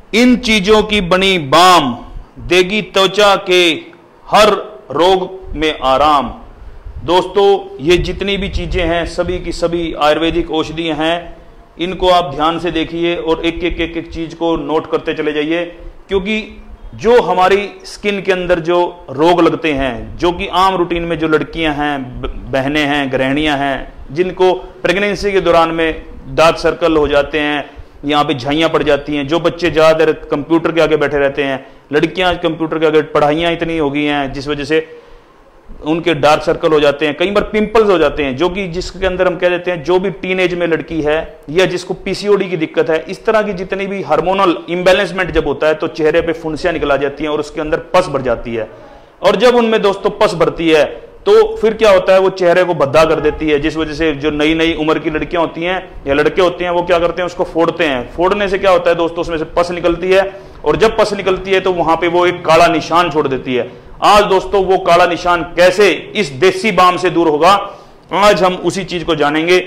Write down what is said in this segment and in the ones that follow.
इन चीजों की बनी बाम देगी त्वचा के हर रोग में आराम। दोस्तों ये जितनी भी चीजें हैं सभी की सभी आयुर्वेदिक औषधियां हैं, इनको आप ध्यान से देखिए और एक एक चीज को नोट करते चले जाइए, क्योंकि जो हमारी स्किन के अंदर जो रोग लगते हैं, जो कि आम रूटीन में जो लड़कियां हैं, बहनें हैं, गृहिणियां हैं, जिनको प्रेगनेंसी के दौरान में डार्क सर्कल हो जाते हैं, यहाँ पे झाइयाँ पड़ जाती हैं, जो बच्चे ज़्यादातर कंप्यूटर के आगे बैठे रहते हैं, लड़कियां कंप्यूटर के आगे, पढ़ाइयाँ इतनी हो गई हैं जिस वजह से उनके डार्क सर्कल हो जाते हैं, कई बार पिंपल्स हो जाते हैं, जो कि जिसके अंदर हम कह देते हैं जो भी टीनेज में लड़की है या जिसको पीसीओडी की दिक्कत है, इस तरह की जितनी भी हार्मोनल इम्बैलेंसमेंट जब होता है तो चेहरे पे फुंसियां निकल आ जाती हैं और उसके अंदर पस भर जाती है। और जब उनमें दोस्तों पस भरती है तो फिर क्या होता है, वो चेहरे को भद्दा कर देती है, जिस वजह से जो नई नई उम्र की लड़कियां होती हैं या लड़के होते हैं वो क्या करते हैं, उसको फोड़ते हैं। फोड़ने से क्या होता है दोस्तों, उसमें से पस निकलती है और जब पस निकलती है तो वहां पे वो एक काला निशान छोड़ देती है। आज दोस्तों वो काला निशान कैसे इस देसी बाम से दूर होगा, आज हम उसी चीज को जानेंगे।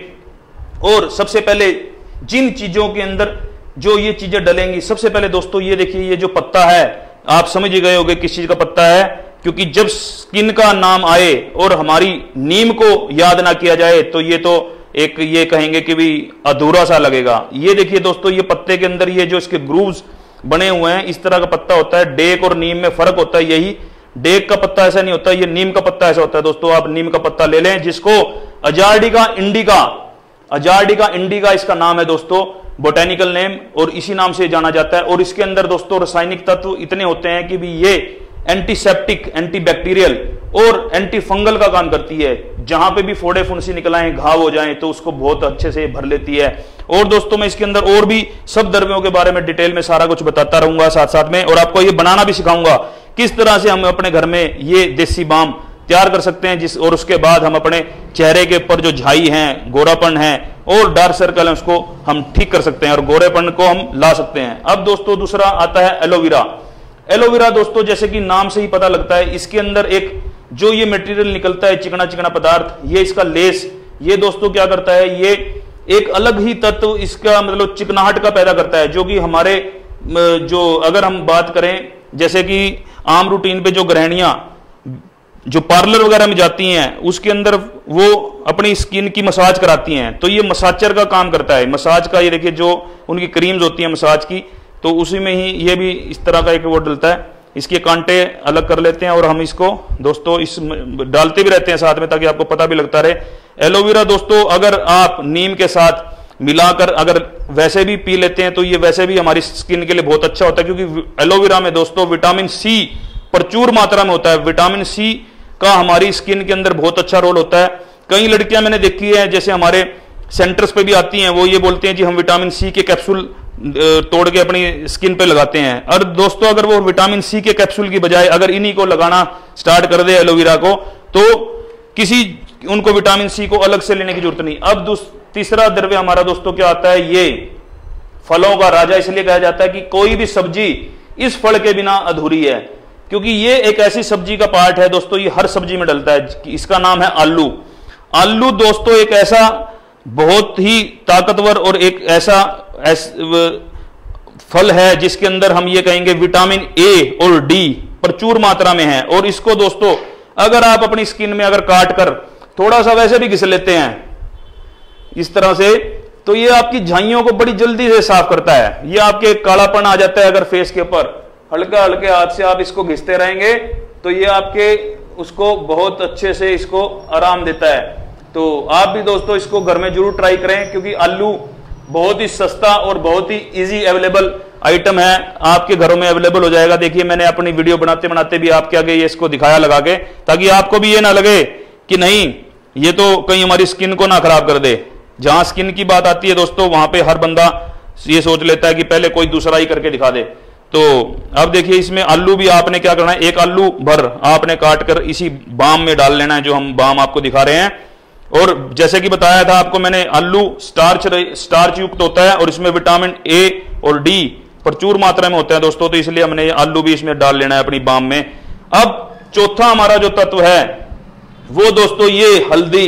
और सबसे पहले जिन चीजों के अंदर जो ये चीजें डलेंगी, सबसे पहले दोस्तों ये देखिए, ये जो पत्ता है आप समझ गए होंगे किस चीज का पत्ता है, क्योंकि जब स्किन का नाम आए और हमारी नीम को याद ना किया जाए तो ये तो एक ये कहेंगे कि भी अधूरा सा लगेगा। ये देखिए दोस्तों, ये पत्ते के अंदर ये जो इसके ग्रूव्स बने हुए हैं, इस तरह का पत्ता होता है। डेक और नीम में फर्क होता है यही, डेक का पत्ता ऐसा नहीं होता, ये नीम का पत्ता ऐसा होता है। दोस्तों आप नीम का पत्ता ले लें, जिसको अजार्डिका इंडिका, अजार्डिका इंडिका इसका नाम है दोस्तों, बोटेनिकल नेम, और इसी नाम से जाना जाता है। और इसके अंदर दोस्तों रासायनिक तत्व इतने होते हैं कि भी ये एंटीसेप्टिक, एंटीबैक्टीरियल और एंटी फंगल का काम करती है। जहां पे भी फोड़े फुंसी निकल आए, घाव हो जाएं, तो उसको बहुत अच्छे से भर लेती है। और दोस्तों मैं इसके अंदर और भी सब द्रव्यों के बारे में डिटेल में सारा कुछ बताता रहूंगा साथ साथ में, और आपको ये बनाना भी सिखाऊंगा किस तरह से हम अपने घर में ये देसी बाम तैयार कर सकते हैं, और उसके बाद हम अपने चेहरे के ऊपर जो झाई हैं, गोरापन है और डार्क सर्कल है, उसको हम ठीक कर सकते हैं और गोरेपन को हम ला सकते हैं। अब दोस्तों दूसरा आता है एलोवेरा। एलोवेरा दोस्तों जैसे कि नाम से ही पता लगता है, इसके अंदर एक जो ये मटेरियल निकलता है, चिकना चिकना पदार्थ, ये इसका लेस, ये दोस्तों क्या करता है, ये एक अलग ही तत्व इसका मतलब चिकनाहट का पैदा करता है, जो कि हमारे जो अगर हम बात करें जैसे कि आम रूटीन पे जो गृहिणियां जो पार्लर वगैरह में जाती हैं, उसके अंदर वो अपनी स्किन की मसाज कराती हैं, तो ये मसाजर का काम करता है। मसाज का ये देखिए जो उनकी क्रीम्स होती हैं मसाज की, तो उसी में ही ये भी इस तरह का एक वो डलता है। इसके कांटे अलग कर लेते हैं और हम इसको दोस्तों इस डालते भी रहते हैं साथ में, ताकि आपको पता भी लगता रहे। एलोवेरा दोस्तों अगर आप नीम के साथ मिलाकर अगर वैसे भी पी लेते हैं तो ये वैसे भी हमारी स्किन के लिए बहुत अच्छा होता है, क्योंकि एलोवेरा में दोस्तों विटामिन सी प्रचुर मात्रा में होता है। विटामिन सी का हमारी स्किन के अंदर बहुत अच्छा रोल होता है। कई लड़कियां मैंने देखी है जैसे हमारे सेंटर्स पे भी आती हैं, वो ये बोलते हैं जी हम विटामिन सी के कैप्सूल तोड़ के अपनी स्किन पे लगाते हैं। और दोस्तों अगर वो विटामिन सी के कैप्सूल की बजाय अगर इन्हीं को लगाना स्टार्ट कर दे एलोवेरा को, तो किसी उनको विटामिन सी को अलग से लेने की जरूरत नहीं। अब तीसरा द्रव्य हमारा दोस्तों क्या आता है, ये फलों का राजा इसलिए कहा जाता है कि कोई भी सब्जी इस फल के बिना अधूरी है, क्योंकि ये एक ऐसी सब्जी का पार्ट है दोस्तों, ये हर सब्जी में डलता है। इसका नाम है आलू। आलू दोस्तों एक ऐसा बहुत ही ताकतवर और एक ऐसा फल है जिसके अंदर हम ये कहेंगे विटामिन ए और डी प्रचुर मात्रा में है। और इसको दोस्तों अगर आप अपनी स्किन में अगर काट कर थोड़ा सा वैसे भी घिस लेते हैं इस तरह से, तो ये आपकी झाइयों को बड़ी जल्दी से साफ करता है। ये आपके कालापन आ जाता है अगर फेस के ऊपर, हल्का हल्के हाथ से आप इसको घिसते रहेंगे तो ये आपके उसको बहुत अच्छे से इसको आराम देता है। तो आप भी दोस्तों इसको घर में जरूर ट्राई करें, क्योंकि आलू बहुत ही सस्ता और बहुत ही इजी अवेलेबल आइटम है, आपके घरों में अवेलेबल हो जाएगा। देखिए मैंने अपनी वीडियो बनाते बनाते भी आपके आगे ये इसको दिखाया लगा के, ताकि आपको भी ये ना लगे कि नहीं ये तो कहीं हमारी स्किन को ना खराब कर दे। जहां स्किन की बात आती है दोस्तों वहां पे हर बंदा ये सोच लेता है कि पहले कोई दूसरा ही करके दिखा दे। तो अब देखिए इसमें आलू भी आपने क्या करना है, एक आलू भर आपने काट कर इसी बाम में डाल लेना है, जो हम बाम आपको दिखा रहे हैं। और जैसे कि बताया था आपको मैंने, आलू स्टार्च युक्त होता है और इसमें विटामिन ए और डी प्रचुर मात्रा में होते हैं दोस्तों, तो इसलिए हमने आलू भी इसमें डाल लेना है अपनी बाम में। अब चौथा हमारा जो तत्व है वो दोस्तों ये हल्दी।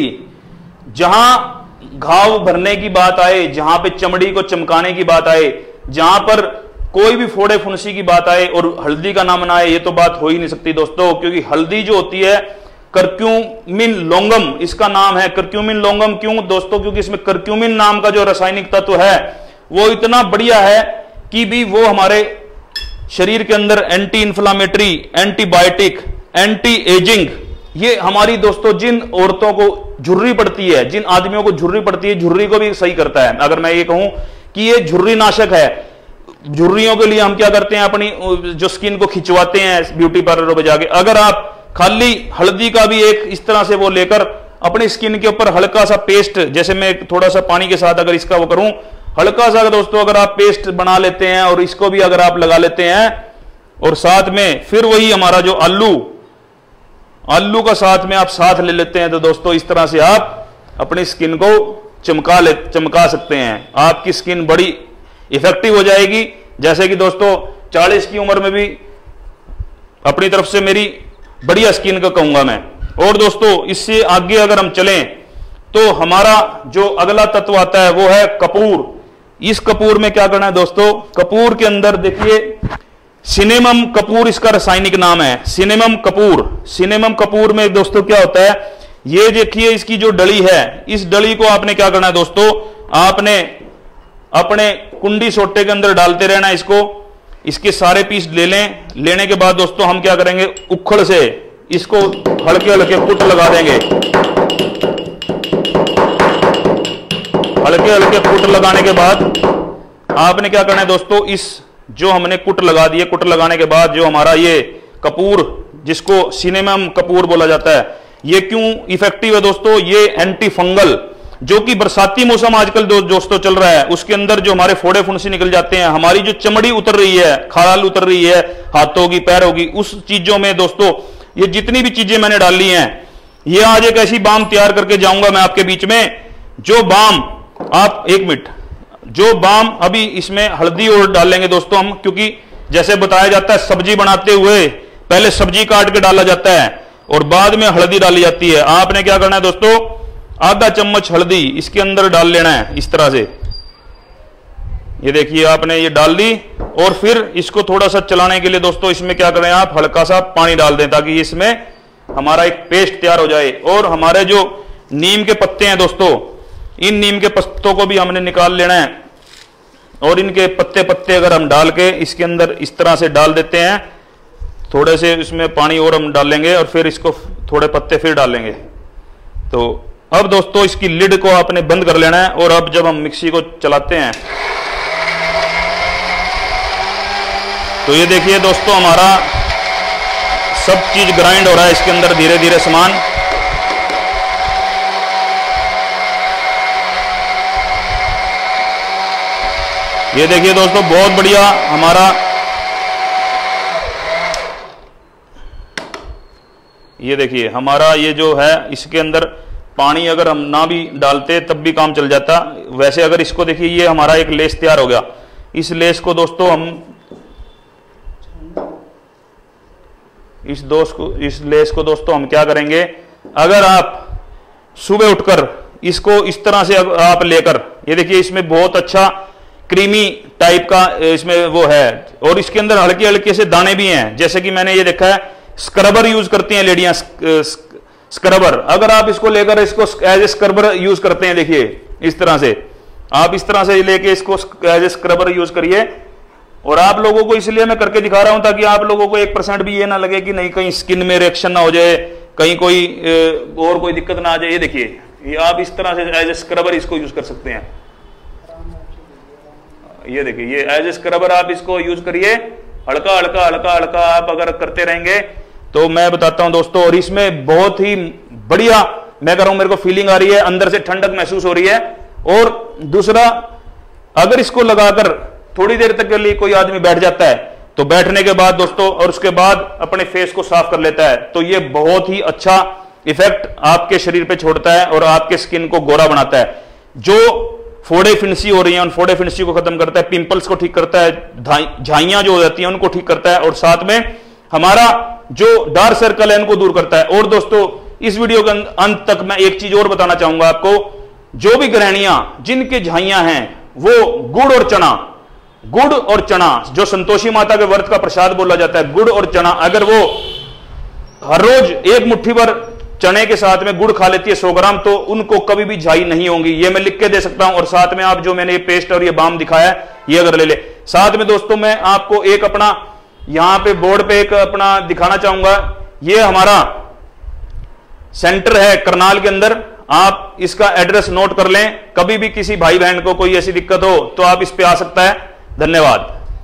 जहां घाव भरने की बात आए, जहां पे चमड़ी को चमकाने की बात आए, जहां पर कोई भी फोड़े फुंसी की बात आए और हल्दी का नाम ना आए, ये तो बात हो ही नहीं सकती दोस्तों, क्योंकि हल्दी जो होती है करक्यूमिन लोंगम इसका नाम है। करक्यूमिन लोंगम क्यों दोस्तों? क्योंकि इसमें करक्यूमिन नाम का जो रासायनिक तत्व है वो इतना बढ़िया है कि भी वो हमारे शरीर के अंदर anti inflammatory, antibiotic, anti ageing, ये हमारी दोस्तों जिन औरतों को झुर्री पड़ती है, जिन आदमियों को झुर्री पड़ती है, झुर्री को भी सही करता है। अगर मैं ये कहूं कि ये झुर्री नाशक है, झुर्रियों के लिए हम क्या करते हैं, अपनी जो स्किन को खिंचवाते हैं ब्यूटी पार्लरों पे जाके। अगर आप खाली हल्दी का भी एक इस तरह से वो लेकर अपनी स्किन के ऊपर हल्का सा पेस्ट, जैसे मैं थोड़ा सा पानी के साथ अगर इसका वो करूं, हल्का सा दोस्तों अगर आप पेस्ट बना लेते हैं और इसको भी अगर आप लगा लेते हैं, और साथ में फिर वही हमारा जो आलू का साथ में आप साथ ले लेते हैं, तो दोस्तों इस तरह से आप अपनी स्किन को चमका सकते हैं। आपकी स्किन बड़ी इफेक्टिव हो जाएगी। जैसे कि दोस्तों 40 की उम्र में भी अपनी तरफ से मेरी बढ़िया स्किन का कहूंगा मैं। और दोस्तों इससे आगे अगर हम चलें तो हमारा जो अगला तत्व आता है वो है कपूर। इस कपूर में क्या करना है दोस्तों? कपूर के अंदर देखिए सिनेमम कपूर इसका रासायनिक नाम है, सिनेमम कपूर। सिनेमम कपूर में दोस्तों क्या होता है, ये देखिए इसकी जो डली है, इस डली को आपने क्या करना है दोस्तों, आपने अपने कुंडी सोटे के अंदर डालते रहना है इसको। इसके सारे पीस ले लें। लेने के बाद दोस्तों हम क्या करेंगे, उखड़ से इसको हल्के हल्के कुट लगा देंगे। हल्के हल्के कुट लगाने के बाद आपने क्या करना है दोस्तों, इस जो हमने कुट लगा दिए, कुट लगाने के बाद जो हमारा ये कपूर, जिसको सिनेमम कपूर बोला जाता है, ये क्यों इफेक्टिव है दोस्तों? ये एंटी फंगल, जो कि बरसाती मौसम आजकल दोस्तों चल रहा है, उसके अंदर जो हमारे फोड़े फुंसी निकल जाते हैं, हमारी जो चमड़ी उतर रही है, खाल उतर रही है हाथों की, पैरों की, उस चीजों में दोस्तों ये जितनी भी चीजें मैंने डाली हैं, ये आज एक ऐसी बाम तैयार करके जाऊंगा मैं आपके बीच में, जो बाम आप एक मिनट, जो बाम अभी इसमें हल्दी और डालेंगे दोस्तों हम, क्योंकि जैसे बताया जाता है सब्जी बनाते हुए पहले सब्जी काट के डाला जाता है और बाद में हल्दी डाली जाती है। आपने क्या करना है दोस्तों, आधा चम्मच हल्दी इसके अंदर डाल लेना है इस तरह से। ये देखिए आपने ये डाल दी और फिर इसको थोड़ा सा चलाने के लिए दोस्तों इसमें क्या करें, आप हल्का सा पानी डाल दें ताकि इसमें हमारा एक पेस्ट तैयार हो जाए। और हमारे जो नीम के पत्ते हैं दोस्तों, इन नीम के पत्तों को भी हमने निकाल लेना है और इनके पत्ते पत्ते अगर हम डाल के इसके अंदर इस तरह से डाल देते हैं, थोड़े से इसमें पानी और हम डालेंगे और फिर इसको थोड़े पत्ते फिर डालेंगे। तो अब दोस्तों इसकी लिड को आपने बंद कर लेना है और अब जब हम मिक्सी को चलाते हैं तो ये देखिए दोस्तों हमारा सब चीज ग्राइंड हो रहा है इसके अंदर धीरे धीरे सामान। ये देखिए दोस्तों बहुत बढ़िया हमारा ये देखिए हमारा ये जो है इसके अंदर पानी अगर हम ना भी डालते तब भी काम चल जाता। वैसे अगर इसको देखिए ये हमारा एक लेस तैयार हो गया। इस लेस को दोस्तों हम इस लेस को दोस्तों हम क्या करेंगे, अगर आप सुबह उठकर इसको इस तरह से आप लेकर, ये देखिए इसमें बहुत अच्छा क्रीमी टाइप का इसमें वो है और इसके अंदर हल्के हल्के से दाने भी हैं। जैसे कि मैंने ये देखा है स्क्रबर यूज करती हैं लेडियां, स्क्रबर, अगर आप इसको लेकर इसको एज ए स्क्रबर यूज करते हैं, देखिए इस तरह से आप इस तरह से लेके इसको एज ए स्क्रबर यूज करिए। और आप लोगों को इसलिए मैं करके दिखा रहा हूं ताकि आप लोगों को 1% भी ये ना लगे कि नहीं कहीं स्किन में रिएक्शन ना हो जाए, कहीं कोई और कोई दिक्कत ना आ जाए। ये देखिए ये आप इस तरह से एज ए स्क्रबर इसको यूज कर सकते हैं। ये देखिए ये एज ए स्क्रबर आप इसको यूज करिए, हल्का हल्का हल्का हल्का आप अगर करते रहेंगे तो मैं बताता हूं दोस्तों। और इसमें बहुत ही बढ़िया मैं कर रहा हूं, मेरे को फीलिंग आ रही है, अंदर से ठंडक महसूस हो रही है। और दूसरा, अगर इसको लगाकर थोड़ी देर तक के लिए कोई आदमी बैठ जाता है तो बैठने के बाद दोस्तों और उसके बाद अपने फेस को साफ कर लेता है तो ये बहुत ही अच्छा इफेक्ट आपके शरीर पे छोड़ता है और आपके स्किन को गोरा बनाता है। जो फोड़े फिंसी हो रही हैं उन फोड़े फिंसी को खत्म करता है, पिंपल्स को ठीक करता है, झाइयां जो हो जाती हैं उनको ठीक करता है और साथ में हमारा जो डार्क सर्कल है उनको दूर करता है। और दोस्तों इस वीडियो के अंत तक मैं एक चीज और बताना चाहूंगा आपको, जो भी गृहिणियां जिनके झाइयां हैं वो गुड़ और चना गुड़ और चना, जो संतोषी माता के व्रत का प्रसाद बोला जाता है, गुड़ और चना, अगर वो हर रोज एक मुट्ठी भर चने के साथ में गुड़ खा लेती है 100 ग्राम, तो उनको कभी भी झाई नहीं होंगी। ये मैं लिख के दे सकता हूं। और साथ में आप जो मैंने ये पेस्ट और ये बाम दिखाया है, ये अगर ले ले। साथ में दोस्तों मैं आपको एक अपना यहां पे बोर्ड पे एक अपना दिखाना चाहूंगा। ये हमारा सेंटर है करनाल के अंदर। आप इसका एड्रेस नोट कर लें। कभी भी किसी भाई बहन को कोई ऐसी दिक्कत हो तो आप इस पे आ सकता है। धन्यवाद।